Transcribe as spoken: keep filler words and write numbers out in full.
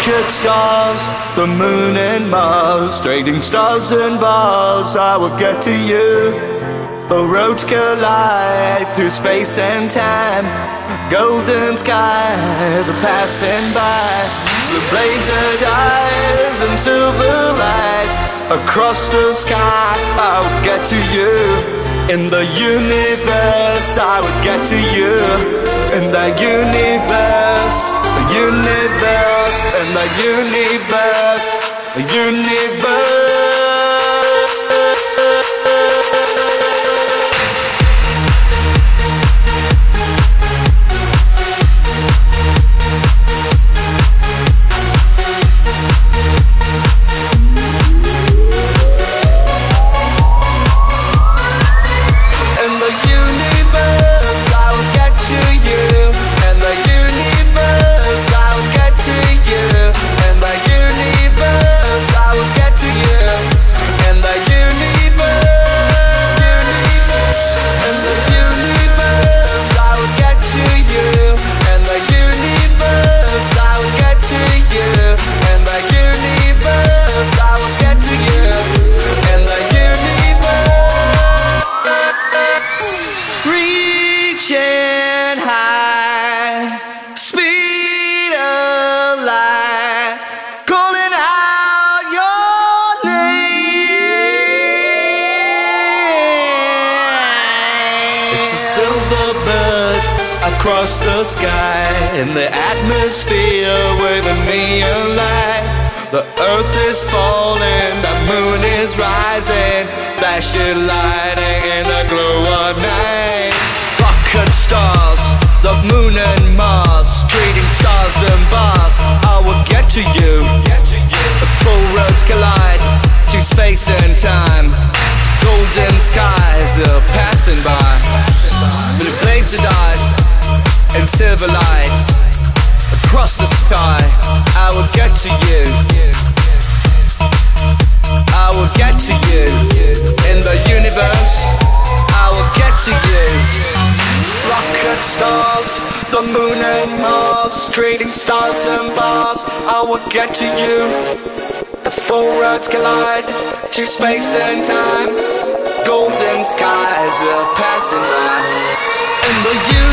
Rocket stars, the moon and Mars, trading stars and bars, I will get to you. The roads collide through space and time, golden skies are passing by. The blazer dies and silver lights across the sky, I will get to you. In the universe, I will get to you. In the universe, the universe, in the universe, the universe. Across the sky, in the atmosphere with a neon light. The earth is falling, the moon is rising, flashing lighting in the glow of night. Rocket stars, the moon and Mars, trading stars and bars, I will get to you. The full roads collide through space and time, golden skies are passing by. The blazer dies and silver lights across the sky, I will get to you. I will get to you. In the universe, I will get to you. Rocket stars, the moon and Mars, trading stars and bars, I will get to you. The four roads collide through space and time, golden skies are passing by. In the universe,